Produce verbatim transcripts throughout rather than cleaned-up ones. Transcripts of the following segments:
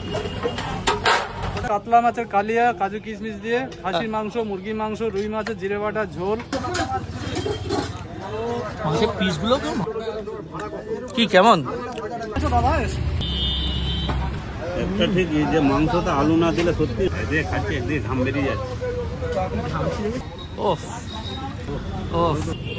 কাতলা মাছের কালিয়া, কাজু কিশমিশ দিয়ে, খাসির মাংস, মুরগির মাংস, রুই মাছের জিরে বাটা ঝোল। মাছের পিসগুলো কি কেমন? একটা ঠিকই যে মাংসটা আলু না দিলে সত্যি এদিকে খাচ্ছি একদিকে ঘাম বেরিয়ে যাচ্ছে। ওফ ওফ।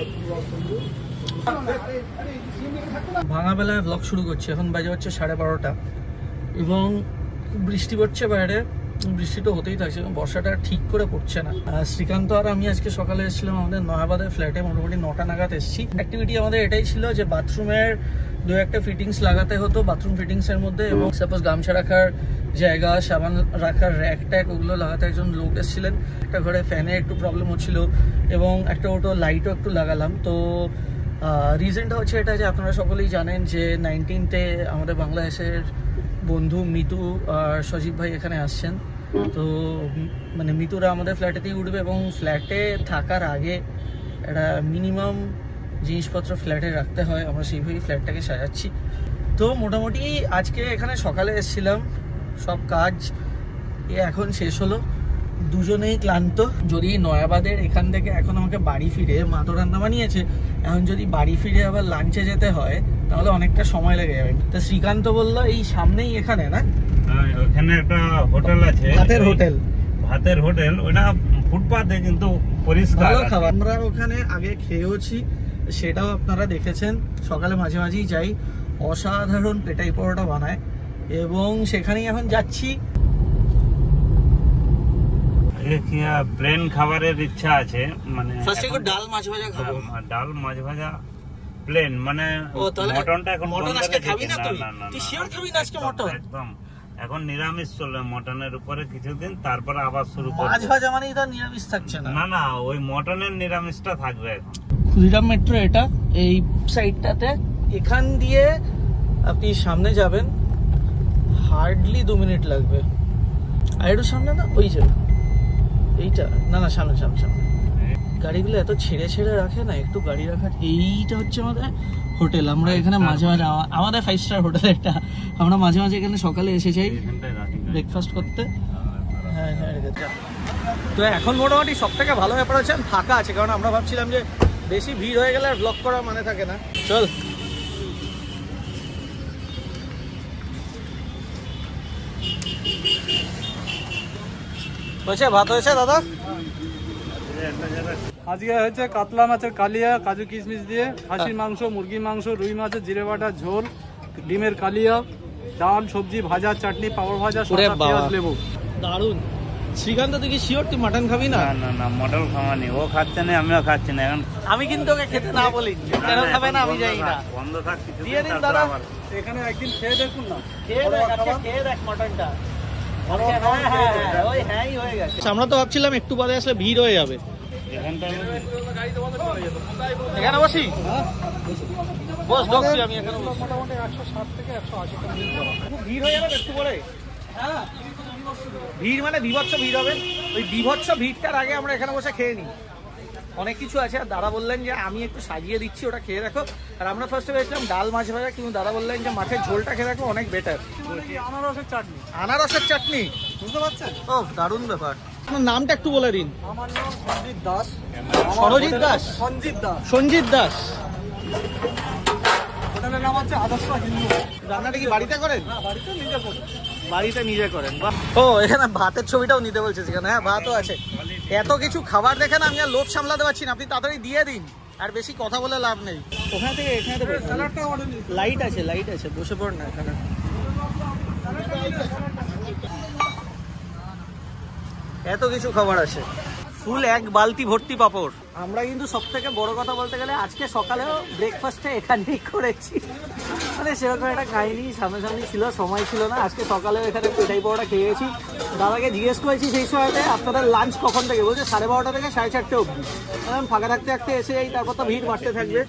ভাঙা বেলায় ব্লগ শুরু করছি। এখন বাজে হচ্ছে সাড়ে বারোটা এবং বৃষ্টি পড়ছে বাইরে। বৃষ্টি তো হতেই থাকছে, বর্ষাটা ঠিক করে পড়ছে না। শ্রীকান্ত আর আমি আজকে সকালে এসেছিলাম আমাদের নয়াবাদের ফ্ল্যাটে, মোটামুটি নটা নাগাদ এসেছি। অ্যাক্টিভিটি আমাদের এটাই ছিল যে বাথরুমের দু একটা ফিটিংস লাগাতে হতো বাথরুম ফিটিংসের মধ্যে, এবং সাপোজ গামছা রাখার জায়গা, সাবান রাখার র্যাক ট্যাক, ওগুলো লাগাতে একজন লোক এসেছিলেন। একটা ঘরে ফ্যানে একটু প্রবলেম হচ্ছিল এবং একটা ওটো লাইটও একটু লাগালাম। তো রিজনটা হচ্ছে এটা যে আপনারা সকলেই জানেন যে নাইনটিনতে আমাদের বাংলাদেশের বন্ধু মিতু আর সজীব ভাই এখানে আসছেন। তো মানে মিতুরা আমাদের ফ্ল্যাটেতেই উঠবে এবং ফ্ল্যাটে থাকার আগে একটা মিনিমাম জিনিসপত্র ফ্ল্যাটে রাখতে হয়। আমরা সেইভাবেই ফ্ল্যাটটাকে সাজাচ্ছি। তো মোটামুটি আজকে এখানে সকালে এসেছিলাম, সব কাজ এখন শেষ হলো। দুজনেই ক্লান্ত। যদি নয়াবাদের এখান থেকে এখন আমাকে বাড়ি ফিরে, মা তো রান্না বানিয়েছে, এখন যদি বাড়ি ফিরে আবার লাঞ্চে যেতে হয় তাহলে অনেকটা সময় লেগে যাবে। তো শ্রীকান্ত বললো এই সামনেই এখানে না ওখানে একটা হোটেল আছে, ভাতের হোটেল। ভাতের হোটেল ওটা ফুটপাতে কিন্তু পরিষ্কার ভালো খাবার। আমরা ওখানে আগে খেয়েওছি, সেটাও আপনারা দেখেছেন। সকালে মাঝে মাঝেই যাই, অসাধারণ পেটাই পরোটা বানায় এবং সেখানেই এখন যাচ্ছি। প্লেন খাবারের ইচ্ছা আছে, মানে ফার্স্টে একটু ডাল মাছ ভাজা খাবো। ডাল মাছ ভাজা প্লেন, মানে মটনটা এখন মটন আজকে খাবি না তুই? তুই শিওর খাবি না আজকে মটন? একদম এখন নিরামিষ চলবে মটনের উপরে কিছুদিন, তারপরে আবার শুরু করব। মাছ ভাজা মানেই তো নিরামিষ থাকছে না। না না, ওই মটনের নিরামিষটা থাকবে এখন। ক্ষুদিরাম মেট্রো এটা, এই সাইডটাতে। এখান দিয়ে আপনি সামনে যাবেন, হার্ডলি দু মিনিট লাগবে। আর একটু সামনে না, ওই যে এইটা, না না সামনে সামনে সামনে। গাড়িগুলো এত ছেড়ে ছেড়ে রাখে না, একটু গাড়ি রাখার। এইটা হচ্ছে আমাদের হোটেল। আমরা এখানে মাঝে মাঝে, আমাদের ফাইভ স্টার হোটেল এটা, আমরা মাঝে মাঝে এখানে সকালে এসে যাই ব্রেকফাস্ট করতে। হ্যাঁ হ্যাঁ। তো এখন মোটামুটি সব থেকে ভালো ব্যাপার হচ্ছে ফাঁকা আছে, কারণ আমরা ভাবছিলাম যে বেশি ভিড় হয়ে গেলে আর ব্লগ করা মানে থাকে না। চল হয়েছে, ভাত হয়েছে দাদা। আজকে হয়েছে কাতলা মাছের কালিয়া, কাজু কিশমিশ দিয়ে, খাসির মাংস, মুরগির মাংস, রুই মাছের জিরে বাটা ঝোল, ডিমের কালিয়া, ডাল, সবজি, ভাজা, চাটনি, পাপড় ভাজা, শসা, পেঁয়াজ, লেবু। দারুন। শ্রীকান্ত তুই কি শিওর তুই মাটন খাবি না? না না, মটন খাওয়া নেই, ও খাচ্ছে না, আমিও খাচ্ছি না। এখন আমি কিন্তু ওকে খেতে না বলি, কেন খাবে না আমি জানি না। বন্ধ থাক কিছু দিয়ে দিন দাদা। এখানে একদিন খেয়ে দেখুন না, খেয়ে দেখ, আজকে খেয়ে দেখ মটনটা। আমরা তো ভাবছিলাম একটু বাদে আসলে ভিড় হয়ে যাবে। এখানে বসি, বস বসছি আমি এখানে। মোটামুটি একশো ষাট থেকে একশো আশি ভিড় হয়ে যাবে একটু পরে। হ্যাঁ, ভিড় মানে বিভৎস ভিড় হবে। ওই বিভৎস ভিড়টার আগে আমরা এখানে বসে খেয়ে নিই। অনেক কিছু আছে। আর দাদা বললেন যে আমি একটু সাজিয়ে দিচ্ছি, ওটা খেয়ে দেখো। আর আমরা ফার্স্টে ভেবেছিলাম ডাল মাছ ভাজা, কিন্তু দাদা বললেন যে মাছের ঝোলটা খেয়ে দেখো, অনেক বেটার। আনারসের চাটনি। আনারসের চাটনি, বুঝতে পারছেন? ও দারুণ ব্যাপার। আপনার নামটা একটু বলে দিন। আমার নাম সঞ্জিত দাস। সরজিৎ দাস? সঞ্জিত দাস। সঞ্জিত দাস। হোটেলের নাম হচ্ছে আদর্শ হিন্দু। রান্নাটা কি বাড়িতে করেন? হ্যাঁ, বাড়িতে নিজে করি। বাড়িতে নিজে করেন। ও এখানে ভাতের ছবিটাও নিতে বলছে সেখানে। হ্যাঁ, ভাতও আছে। এত কিছু খাবার দেখেন আমি আর লোভ সামলাতে পারছি না, আপনি তাড়াতাড়ি দিয়ে দিন, আর বেশি কথা বলে লাভ নেই। ওখানে থেকে এখানে লাইট আছে, লাইট আছে, বসে পড় না এখানে। এত কিছু খাবার আছে, ফুল এক বালতি ভর্তি পাপড়। আমরা কিন্তু সব থেকে বড় কথা বলতে গেলে আজকে সকালেও ব্রেকফাস্টটা এখানেই করেছি। মানে সেরকম একটা খাইনি, সামনাসামনি ছিল, সময় ছিল না। আজকে সকালেও এখানে পেটাই পরোটা খেয়েছি। দাদাকে জিজ্ঞেস করেছি সেই সময়তে আপনাদের লাঞ্চ কখন থেকে, বলছে সাড়ে বারোটা থেকে সাড়ে চারটে অবধি। ফাঁকা থাকতে থাকতে এসে যাই, তারপর তো ভিড় বাড়তে থাকবে।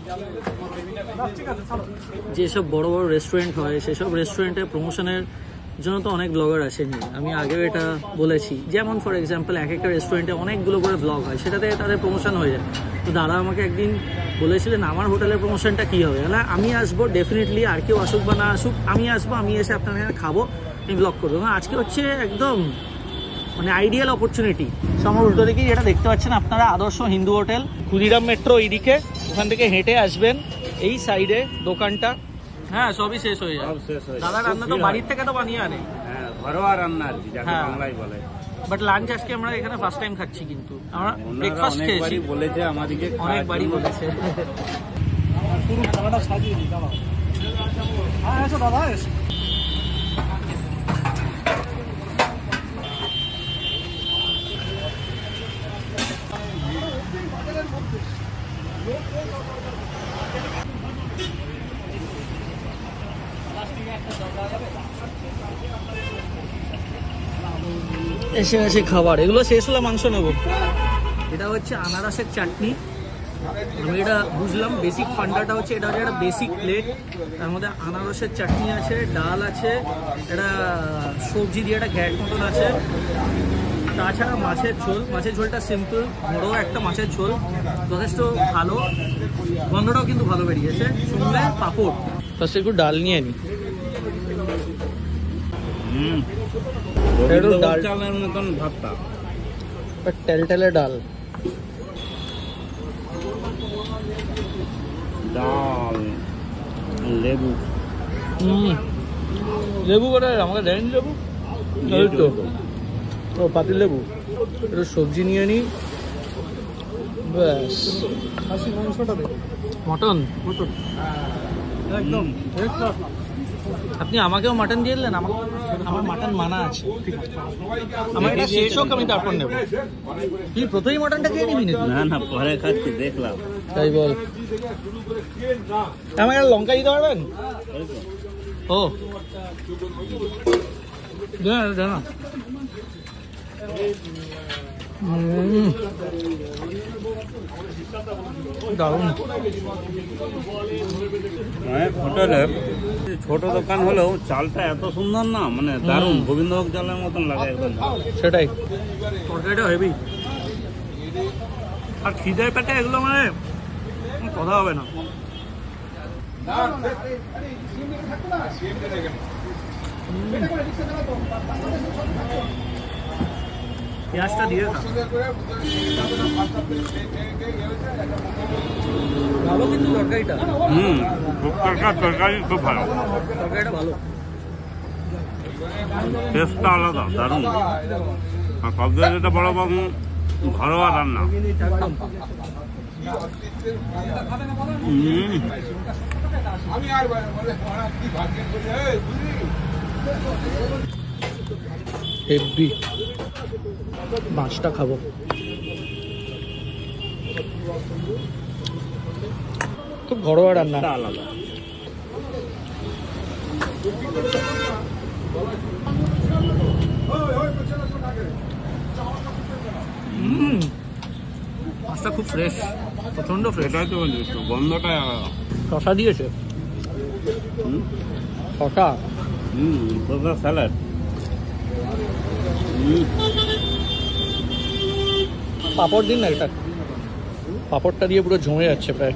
যেসব বড় বড় রেস্টুরেন্ট হয় সেসব রেস্টুরেন্টে প্রমোশনের জন্য তো অনেক ব্লগার আসেনি, আমি আগেও এটা বলেছি। যেমন ফর এক্সাম্পল এক একটা রেস্টুরেন্টে অনেকগুলো করে ব্লগ হয়, সেটাতে তাদের প্রমোশন হয়ে যায়। তো দাদা আমাকে একদিন বলেছিলেন আমার হোটেলের প্রমোশনটা কী হবে, না আমি আসবো ডেফিনেটলি, আর কেউ আসুক বা না আসুক আমি আসবো, আমি এসে আপনার এখানে খাবো, আমি ব্লগ করবো। আজকে হচ্ছে একদম মানে আইডিয়াল অপরচুনিটি। আমার উল্টো দিকেই যেটা দেখতে পাচ্ছেন আপনারা আদর্শ হিন্দু হোটেল, ক্ষুদিরাম মেট্রো এইদিকে, ওখান থেকে হেঁটে আসবেন এই সাইডে দোকানটা। হ্যাঁ সবই শেষ হয়ে যায়, দাদা রান্না তো বাড়ির থেকে তো বানিয়ে আনে, ঘরোয়া রান্না আর কি যাকে বাংলায় বলে। বাট লাঞ্চ আজকে আমরা এখানে ফার্স্ট টাইম খাচ্ছি, কিন্তু আমরা ব্রেকফাস্ট খেয়েছি, বলেছে আমাদেরকে অনেকবারই বলেছে। পুরো খানাটা সাজিয়ে দিই দাদা। হ্যাঁ এসো দাদা এসো। এসে এসে খাবার, এগুলো শেষ হলে মাংস নেবো। এটা হচ্ছে আনারসের চাটনি, আমি এটা বুঝলাম বেসিক ফান্ডাটা হচ্ছে এটা হচ্ছে একটা বেসিক প্লেট, তার মধ্যে আনারসের চাটনি আছে, ডাল আছে, এটা সবজি দিয়ে একটা ঘ্যাট মতন আছে, তাছাড়া মাছের ঝোল, মাছের ঝোলটা সিম্পল বড় একটা মাছের ঝোল, যথেষ্ট ভালো, গন্ধটাও কিন্তু ভালো বেরিয়েছে, সঙ্গে পাঁপড়। ফার্স্ট একটু ডাল নিয়ে নিই। হুম ডাল চালের মতন ভাতটা, টেলটেলে ডাল, ডাল লেবু। হুম লেবু কোথায় আমাকে দেয়নি লেবু, তো ও পাতিল লেবু। একটু সবজি নিয়ে নিই, ব্যাস। খাসি মাংসটা দেখো, মটন, মটন একদম আপনি আমাকেও মাটন দিয়ে দিলেন, আমার আমার মাটন মানা আছে, আমার এটা শেষ হোক আমি তারপর নেবো। তুই প্রথমেই মাটনটা খেয়ে নিবি নাকি? না না পরে খাচ্ছি দেখলাম। তাই বল, আমাকে একটা লঙ্কা দিতে পারবেন? ও না দারুণ। হোটেলে ছোট দোকান হলেও চালটা এত সুন্দর না, মানে দারুণ, গোবিন্দভোগ চালের মতন লাগে একদম। সেটাই, তরকারিটা হেভি, আর খিদের পেটে এগুলো মানে কথা হবে না। পেঁয়াজটা দিয়ে ভালো, কিন্তু তরকারিটা হুম তরকারি খুব ভালো, তরকারিটা ভালো, টেস্টটা আলাদা, দারুণ। আর সব থেকে যেটা বড় বাবু ঘরোয়া রান্না। হুম হেভি। মাছটা খাবো, খুব ঘরোয়া রান্না, আলাদা। হুম মাছটা খুব ফ্রেশ, প্রচন্ড ফ্রেশ। এটাই তো বলছি, গন্ধটাই আলাদা। শশা দিয়েছে, হুম শশা, হুম শসা স্যালাড। হুম পাঁপড় দিন না, এটা পাঁপড়টা দিয়ে পুরো জমে যাচ্ছে প্রায়।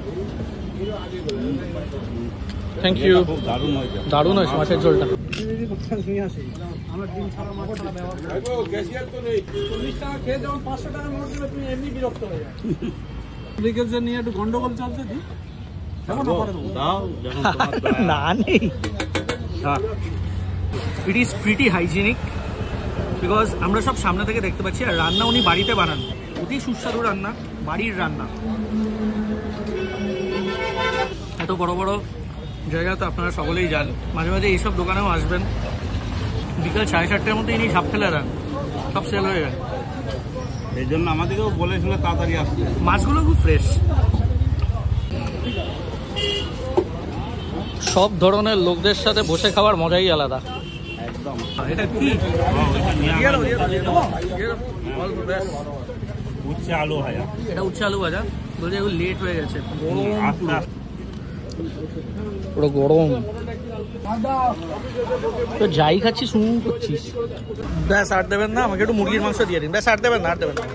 থ্যাংক ইউ, খুব দারুণ হয়েছে, দারুণ হয়েছে মাছের ঝোলটা। নিয়ে আসি আমার ডিম ছাড়া মাছটা ব্যবহার করি। চল্লিশ টাকা খেয়ে যেমন পাঁচশো টাকার নোট দিলে তুমি এমনি বিরক্ত হয়ে যাও। লিগেজের নিয়ে একটু গন্ডগোল চলছে, দি দাও যখন তোমার না নেই, it is pretty hygienic, because আমরা সব সামনে থেকে দেখতে পাচ্ছি, আর রান্না উনি বাড়িতে বানান, অতি সুস্বাদু রান্না, বাড়ির রান্না। এত বড় বড় জায়গা তো আপনারা সকলেই যান, মাঝে মাঝে এইসব দোকানেও আসবেন, বিকাল সাড়ে চারটের মধ্যে ইনি সাপ ফেলে দেন, সব সেল হয়ে যায়। এই জন্য আমাদেরকেও বলেছিল তাড়াতাড়ি আসতে। মাছগুলো খুব ফ্রেশ, সব ধরনের লোকদের সাথে বসে খাওয়ার মজাই আলাদা একদম। এটা কি উচ্ছে আলু ভাজা, এটা উচ্ছে আলু ভাজা, বলছে এগুলো লেট হয়ে গেছে, আস্তে আস্তে পুরো গরম। তো যাই খাচ্ছি শুরু করছিস। ব্যাস আর দেবেন না, আমাকে একটু মুরগির মাংস দিয়ে দিন। ব্যাস আর দেবেন না, আর দেবেন না।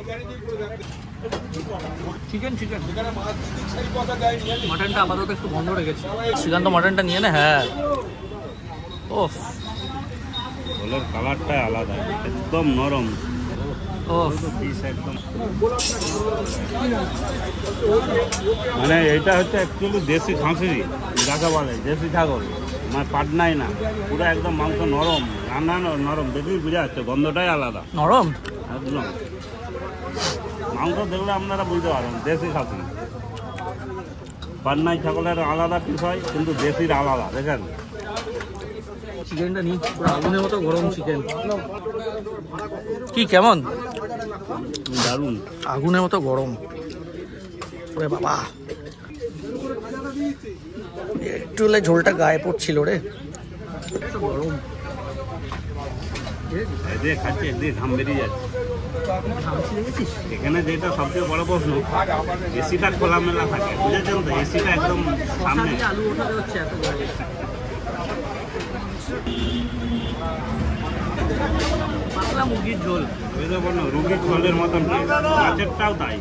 চিকেন চিকেন মাটনটা আপাতত একটু বন্ধ রেখেছি। শ্রীকান্ত মাটনটা নিয়ে নে। হ্যাঁ, ও ঝোলের কালারটাই আলাদা, একদম নরম। ও একদম মানে এটা হচ্ছে অ্যাকচুয়ালি দেশি খাসি যাকে বলে, দেশি ছাগল, মানে পাটনাই না, পুরো একদম মাংস নরম, রান্না নরম, দেখলেই বোঝা যাচ্ছে গন্ধটাই আলাদা, নরম একদম। মাংস দেখলে আপনারা বুঝতে পারবেন দেশি খাসি। পাটনাই ছাগলের আলাদা পিস হয়, কিন্তু দেশির আলাদা। দেখেন চিকেনটা নিই, পুরো আগুনের মতো গরম চিকেন। কি কেমন? দারুণ, আগুনের মতো গরম। ওরে বাবা, একটু হলে ঝোলটা গায়ে পড়ছিল রে, গরম। এদিকে খাচ্ছে, এদিকে ঘাম বেরিয়ে যাচ্ছে। এখানে যেটা সবচেয়ে বড় প্রশ্ন, এসিটা খোলামেলা থাকে, বুঝেছেন তো? এসিটা একদম সামনে। আলু ওঠাতে হচ্ছে এত গরম। পাতলা মুরগির ঝোল, রুগীর ঝোলের মতন, মাছেরটাও তাই।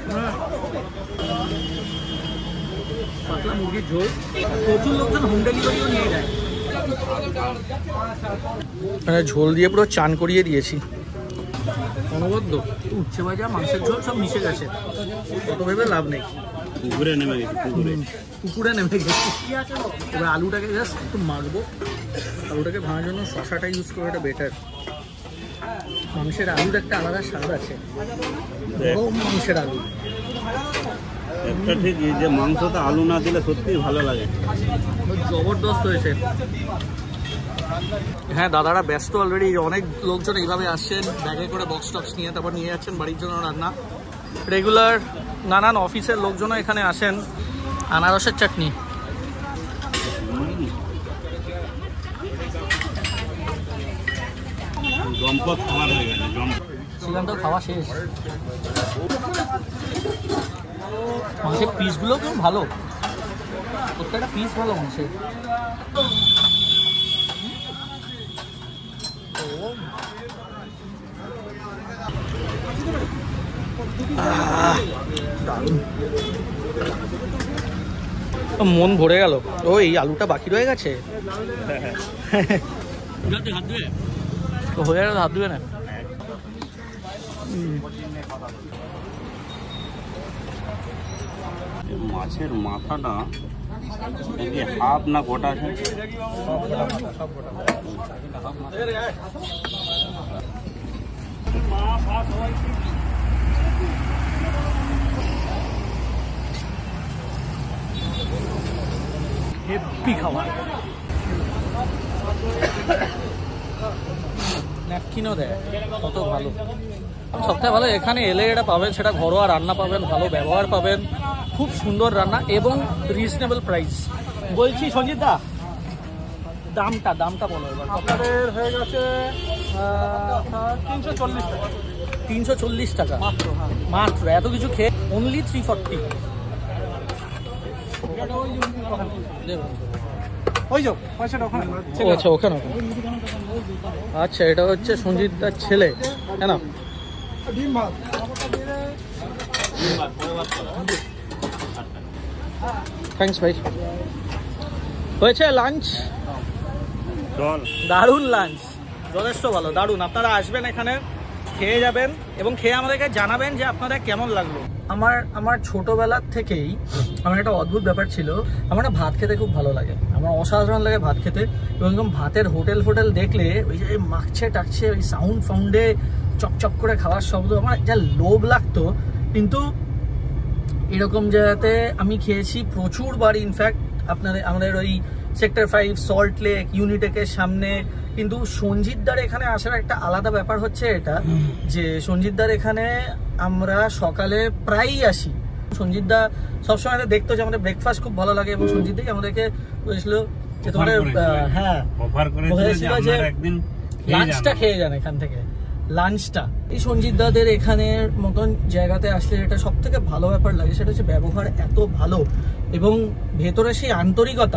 পাতলা মুরগির ঝোল। প্রচুর লোকজন হোম ডেলিভারিও নিয়ে যায়। মানে ঝোল দিয়ে পুরো চান করিয়ে দিয়েছি, অনবদ্য। উচ্ছে ভাজা, মাংসের ঝোল সব মিশে গেছে, কত ভেবে লাভ নেই। পুকুরে নেমে গেছি, পুকুরে পুকুরে নেমে গেছি। এবার আলুটাকে জাস্ট একটু মাখবো। আলুটাকে ভাঙার জন্য শশাটা ইউজ করে, এটা বেটার। মাংসের আলুর একটা আলাদা স্বাদ আছে, মাংসের আলু একটা ঠিক, যে মাংসটা আলু না দিলে সত্যিই ভালো লাগে, জবরদস্ত হয়েছে। হ্যাঁ, দাদারা ব্যস্ত অলরেডি, অনেক লোকজন এইভাবে আসছেন ব্যাগে করে, বক্স টক্স নিয়ে, তারপর নিয়ে যাচ্ছেন বাড়ির জন্য রান্না। রেগুলার নানান অফিসের লোকজনও এখানে আসেন। আনারসের চাটনি, জম্পদ খাবার হয়ে গেছে। শ্রীকান্ত খাওয়া শেষ। মাংসের পিসগুলো খুব ভালো, প্রত্যেকটা পিস ভালো মাংসের। মন ভরে গেল। ও, এই আলুটা বাকি রয়ে গেছে, হয়ে গেল, হাত ধুবে না। মাছের মাথাটা হাফ না গোটা আছে? হেভি খাবার, ন্যাপকিনও দেয়, কত ভালো। সবথেকে ভালো এখানে এলে এটা পাবেন, সেটা ঘরোয়া রান্না পাবেন, ভালো ব্যবহার পাবেন, খুব সুন্দর রান্না এবং রিজনেবল প্রাইস। বলছি সঞ্জিত দা, দামটা দামটা বলো এবার। আপনাদের হয়ে গেছে তিনশো চল্লিশ টাকা। তিনশো চল্লিশ টাকা মাত্র? হ্যাঁ, মাত্র। এত কিছু খেয়ে অনলি থ্রি ফর্টি। ওই যাও পয়সাটা ওখানে। আচ্ছা, ওখানে। আচ্ছা, এটা হচ্ছে সঞ্জিত দার ছেলে, তাই না? থ্যাংকস ভাই। হয়েছে লাঞ্চ, দারুণ লাঞ্চ, যথেষ্ট ভালো, দারুণ। আপনারা আসবেন এখানে, খেয়ে যাবেন এবং খেয়ে আমাদেরকে জানাবেন যে আপনাদের কেমন লাগলো। আমার আমার ছোটবেলার থেকেই আমার একটা অদ্ভুত ব্যাপার ছিল, আমার না ভাত খেতে খুব ভালো লাগে, আমার অসাধারণ লাগে ভাত খেতে। এবং ভাতের হোটেল ফোটেল দেখলে ওই যে মাখছে টাকছে, ওই সাউন্ড ফাউন্ডে চকচক করে খাওয়ার শব্দ, আমার যা লোভ লাগতো। কিন্তু এরকম জায়গাতে আমি খেয়েছি প্রচুর বার। ইনফ্যাক্ট আপনাদের আমাদের ওই সেক্টর ফাইভ, সল্ট লেক, ইউনিটেকের সামনে। কিন্তু সঞ্জিতদার এখানে আসার একটা আলাদা ব্যাপার হচ্ছে এটা, যে সঞ্জিতদার এখানে আমরা সকালে প্রায়ই আসি। সঞ্জিতদা সবসময় দেখতো যে আমাদের ব্রেকফাস্ট খুব ভালো লাগে, এবং সঞ্জিতদাই আমাদেরকে বলেছিল যে তোমাদের হ্যাঁ হয়েছিল যে লাঞ্চটা খেয়ে যান এখান থেকে, লাঞ্চটা। এই সঞ্জিতদাদের এখানের মতন জায়গাতে আসলে এটা সব থেকে ভালো ব্যাপার লাগে, সেটা হচ্ছে ব্যবহার এত ভালো এবং ভেতরে সেই আন্তরিকতা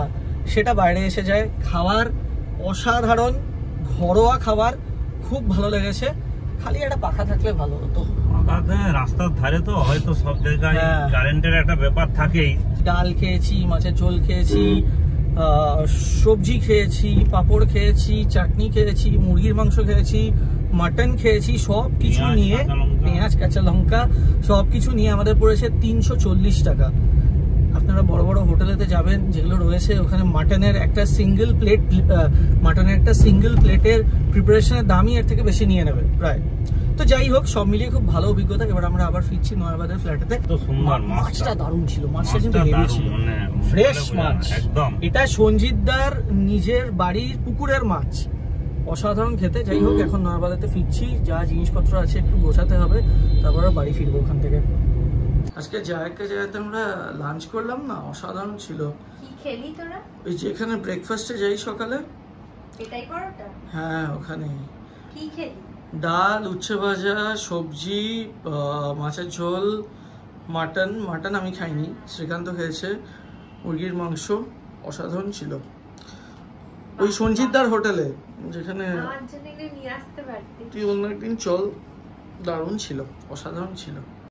সেটা বাইরে এসে যায়। খাবার অসাধারণ, ঘরোয়া খাবার, খুব ভালো লেগেছে। খালি একটা পাখা থাকলে ভালো হতো। রাস্তার ধারে তো হয়তো সব জায়গায় হ্যাঁ। কারেন্টের একটা ব্যাপার থাকেই। ডাল খেয়েছি, মাছের ঝোল খেয়েছি, আহ, সবজি খেয়েছি, পাঁপড় খেয়েছি, চাটনি খেয়েছি, মুরগির মাংস খেয়েছি, মাটন খেয়েছি, সব কিছু পেঁয়াজ, নিয়ে কাঁচা লঙ্কা। পেঁয়াজ কাঁচা লঙ্কা সব কিছু নিয়ে আমাদের পড়েছে তিনশো চল্লিশ টাকা। আপনারা বড় বড় হোটেলেতে যাবেন যেগুলো রয়েছে, ওখানে মাটনের একটা সিঙ্গেল প্লেট মাটনের একটা সিঙ্গেল প্লেটের প্রিপারেশনের দামই এর থেকে বেশি নিয়ে নেবে প্রায়। তো যাই হোক, সব মিলিয়ে খুব ভালো অভিজ্ঞতা। এবার আমরা আবার ফিরছি নয়াবাদের ফ্ল্যাটেতে। তো সুন্দর মাছটা। মাছটা দারুণ ছিল, মাছটা কিন্তু মাছটা হেভি দারুণ, ছিল, মানে ফ্রেশ বলে বোঝানো মাছ একদম। এটা সঞ্জিতদার নিজের বাড়ির পুকুরের মাছ, অসাধারণ খেতে। যাই হোক, এখন নয়াবাদেতে ফিরছি, যা জিনিসপত্র আছে একটু গোছাতে হবে, তারপরে বাড়ি ফিরবো ওখান থেকে। আজকে জায়গা জায়গাতে আমরা লাঞ্চ করলাম না, অসাধারণ ছিল। কি খেলি তোরা? ওই যেখানে ব্রেকফাস্টে যাই সকালে, এটাই পরোটা? হ্যাঁ ওখানে কি খেলি? ডাল, উচ্ছে ভাজা, সবজি, আহ, মাছের ঝোল, মাটন। মাটন আমি খাইনি, শ্রীকান্ত খেয়েছে। মুরগির মাংস অসাধারণ ছিল, ওই সঞ্জিতদার হোটেলে, যেখানে আমার জন্য এগুলো নিয়ে আসতে পারতি। তুই অন্য একদিন চল, দারুণ ছিল, অসাধারণ ছিল।